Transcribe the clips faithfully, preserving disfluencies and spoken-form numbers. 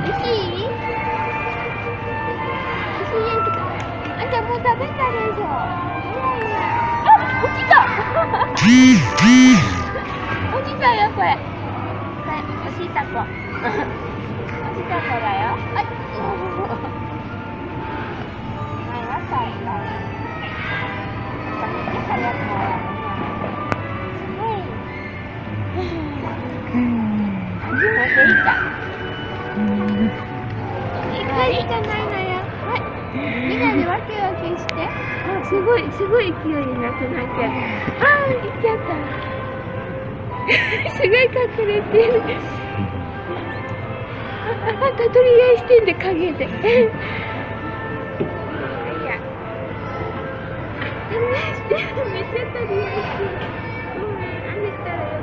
美味しい？美味しいですか？あ、じゃあもう食べたでしょ。いやいや。あ、落ちた。落ちたよこれ。これ落ちた子。落ちた子だよ。はい。前は最後。めっちゃ早く終わるな。すごい。初めていた。一回しかないのよ。はい。みんなでワキワキして。あ、すごい、すごい勢いでなくなっちゃう。あー、行っちゃった。すごい隠れてる。あ、なんか取り合いしてんで、陰で。取り合いしてる。めっちゃ取り合いしてる。ごめん、あげたらよかった。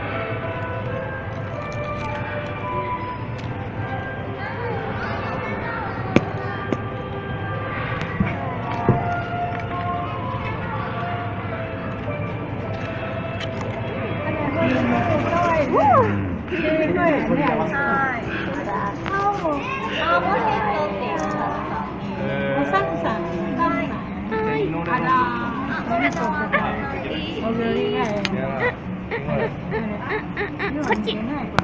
こっち。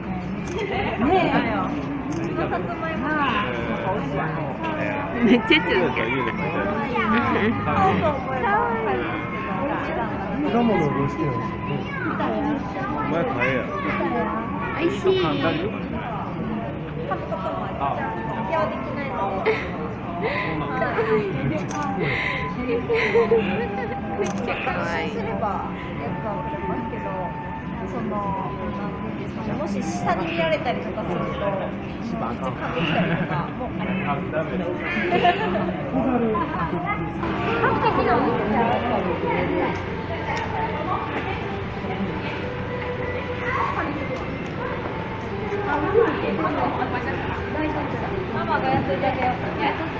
めっちゃついてる。 果物どうしてるんですか？お前買えや。 おいしい。めっちゃ可愛い。 そのなんですかね、もし下に見られたりとかするとめっちゃ噛んできたりとかもあります。ママがやっといてあげよう。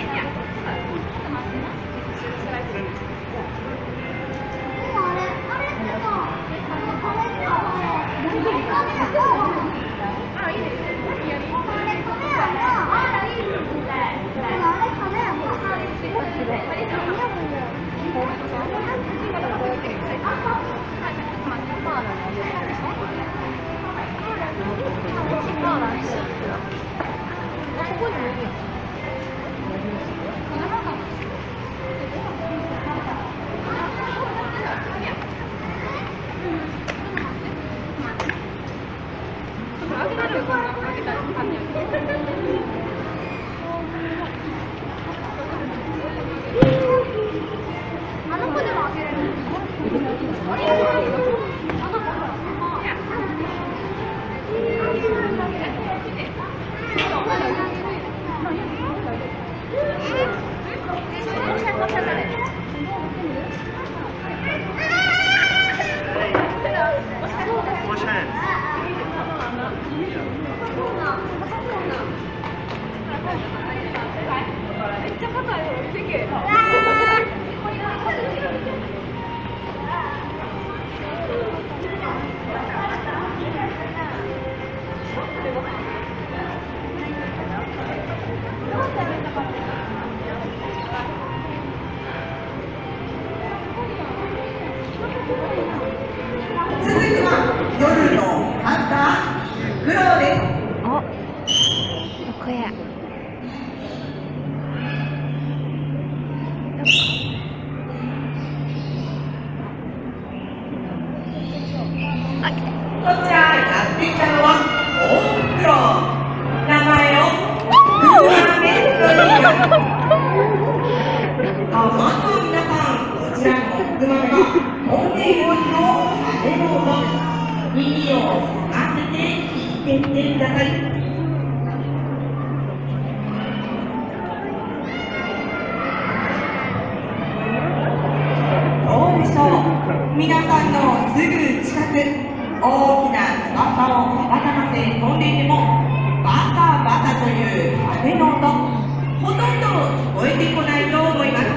夜のハンターフクロウです。 お、どこや。 こちらやってきたのはオオフクロウ。名前をクワメと言います。あ、まず皆さん、こちらのクワメが本命の羽の音。耳を澄ませて聞いてみてください。どうでしょう。皆さんのすぐ近く、大きな翼を羽ばたかせ飛んでいても、バタバタという羽の音、ほとんど聞こえてこないと思います。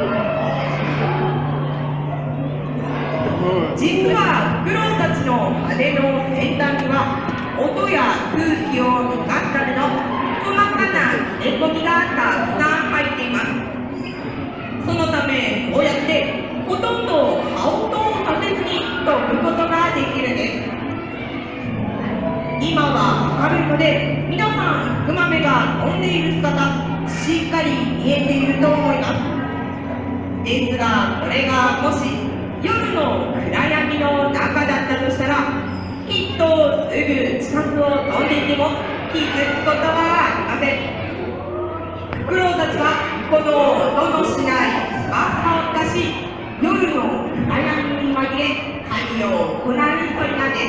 実はフクロウたちの羽の先端には音や空気を逃すための黒さん、クマメが飛んでいる姿、しっかり見えていると思います。ですが、これがもし夜の暗闇の中だったとしたら、きっとすぐ近くを飛んでいても気づくことはありません。フクロウたちはこの音のしない翼を出し、夜の暗闇に紛れ狩りを行う鳥なんです。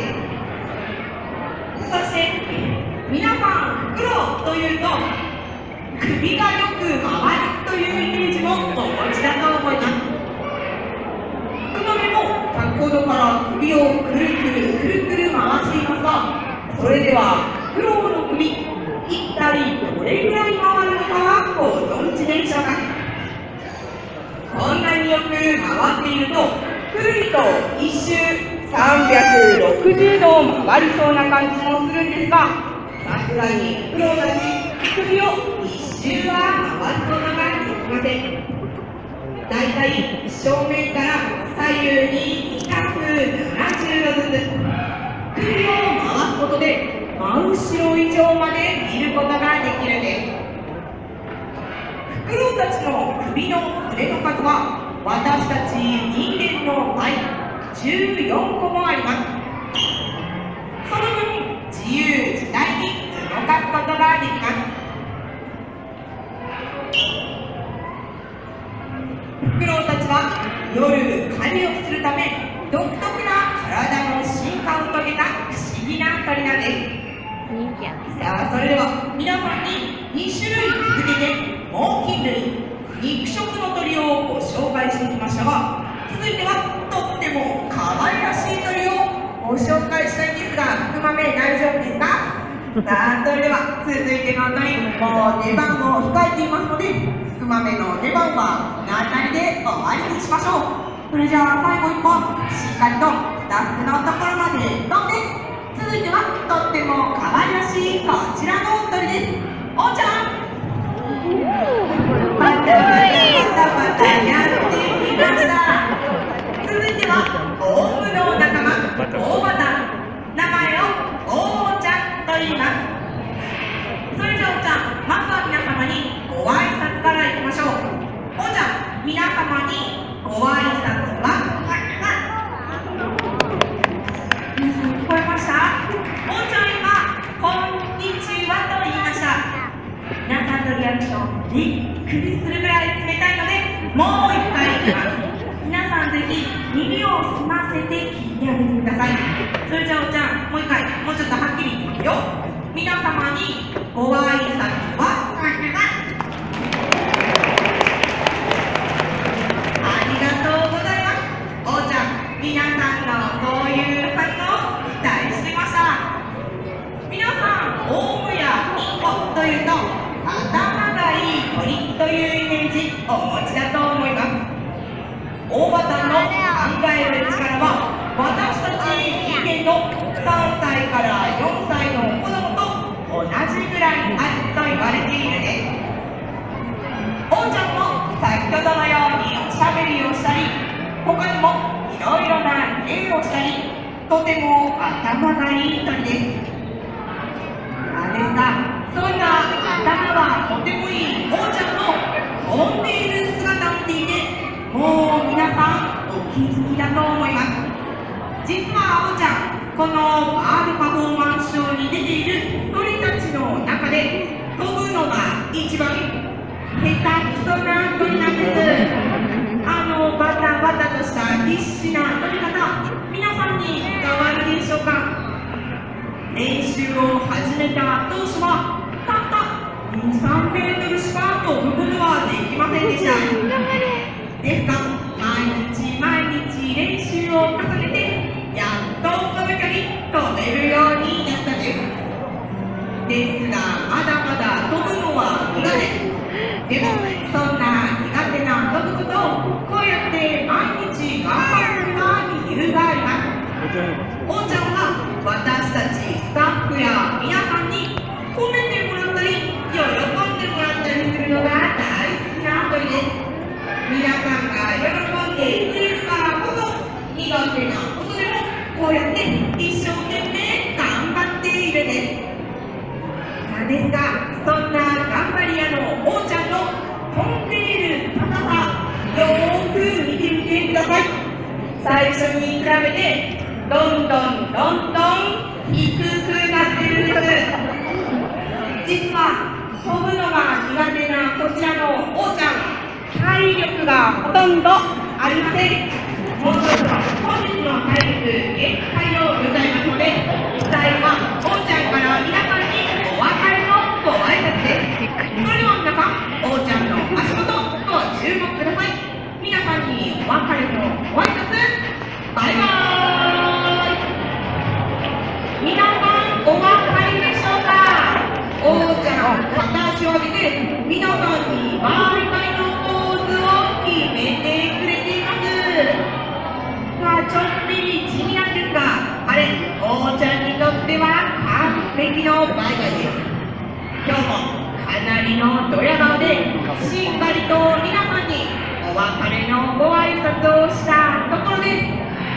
そして皆さん、フクロウというと首がよく回るというイメージもお持ちだと思います。クマメも先ほどから首をくるくるくるくる回していますが、それではフクロウの首、一体どれぐらい回るのかはご存知でしょうか。こんなによく回っていると、くるりと一周さんびゃくろくじゅうど回りそうな感じもするんですが、さすがにフクロウたち首を一周は回すことができません。だいたい正面から左右ににひゃくななじゅうどずつ首を回すことで真後ろ以上まで見ることができるんです。フクロウたちの首の骨の数は私たち人間の倍じゅうよんこもあります。その分自由自在に動かすことができます。フクロウたちは夜狩りをするため独特な体の進化を遂げた不思議な鳥なんです。さあ、それでは皆さんににしゅるい続けて猛禽類、肉食の鳥をご紹介してきましたが、続いてはとっても可愛らしい鳥をご紹介したいんですが、クマメ大丈夫ですか？さあ、それでは続いての鳥、もう出番も控えていますので、クマメの出番はこの辺りで終わりにしましょう。それじゃあ最後一本しっかりとスタッフのところまで飛んで、続いてはとっても可愛らしいこちらの鳥です。おーちゃん、バタバタバタバタやってきました。続いてはオウムの仲間、オオバタ、名前をおーちゃんと言います。それじゃあおーちゃん、まずは皆様にご挨拶からいきましょう。おーちゃん、皆様にご挨拶は、皆さん聞こえました？おーちゃん今、こんにちはと言いました。皆さんのリアクション、びっくりするぐらい冷たいので、もう一回いきます。皆さんぜひ耳を澄ませて聞いてあげてください。それじゃあおーちゃん、もう一回、もうちょっとはっきり言いますよ。皆様にご挨拶は、皆さんのそういう反応を期待してました。皆さん、オウムやインコというと頭がいい鳥というイメージお持ちだと思います。大バタの考える力は私たち人間のさんさいからよんさいの子供と同じぐらいあると言われているんです。おーちゃんも先ほどのようにおしゃべりをしたり、他にもいろいろな芸をしたり、とても頭がいい鳥です。なんですが、そんな頭がとてもいいおーちゃんの飛んでいる姿を見ていて、もう皆さんお気づきだと思います。実はおーちゃん、このバードパフォーマンスショーに出ている鳥たちの中で飛ぶのが一番下手くそな鳥なんです。あのバタバタとした必死な飛び方、皆さんに伝わるでしょうか。練習を始めた当初はたったに、さんメートルしか飛ぶことはできませんでした。ですが、毎日毎日練習を重ねて、やっと飛べたり飛べるようになったんです。ですが、まだまだ飛ぶのは苦手。でも、そんな苦手な飛ぶことをこうやって毎日頑張るには理由があります。おーちゃんは私たちスタッフや皆さんに褒めてもらったり喜んでもらったりするのが大好きな鳥です。皆さんが喜んでくれるからこそ、苦手なことでもこうやって一生懸命頑張っているんです。なんなんですが、そんな頑張り屋のおーちゃんの飛んでいる高さ、よーく見てみてください。最初に比べてどんどんどんどん低くなってるんです。実は飛ぶのが苦手なこちらのおーちゃん、体力がほとんどありません。もうちょっと本日の体力限界を迎えますので、最後はおーちゃんから皆さんにお別れのご挨拶です。それでは皆さん、おーちゃんの足元ご注目ください。皆さんにお別れのご挨拶、バイバーイ。皆さんお分かりでしょうか。おーちゃん、片足を上げて皆さんに毎回のポーズを決めてくれています。まあ、ちょっぴり地味なんですが、あれ、おーちゃんにとっては完璧のバイバイです。今日もかなりのドヤ顔でしっかりと皆さんにお別れのご挨拶をしたところです。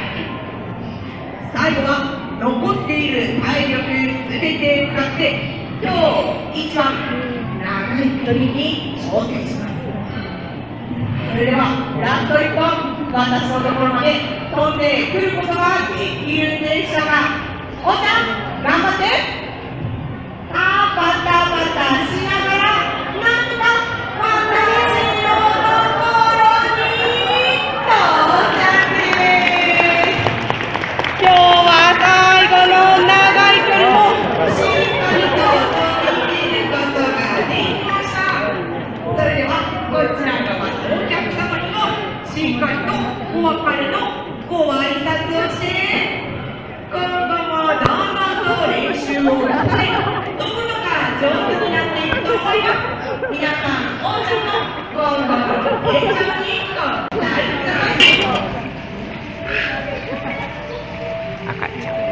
最後は残っている体力すべて使って今日一番長い距離に挑戦します。それではラストいっぽん、私のところまで飛んでくることができるんでしょうか。おーちゃん、頑張って。あー、バタバタしながらなんとか私のところに到着です。今日は最後の長い距離もしっかりと飛び切ることができました。それではこちらのお客様にもしっかりとお別れのご挨拶をして、今後もどんどんと練習を重ね、飛ぶのが上手になっていくと思います。皆さん、おーちゃんの今後の成長にご期待ください。 赤ちゃん。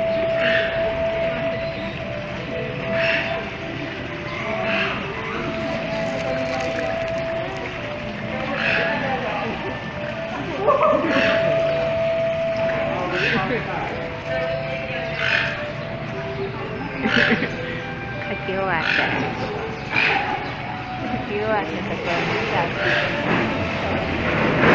書き終わったら書き終わったところにさ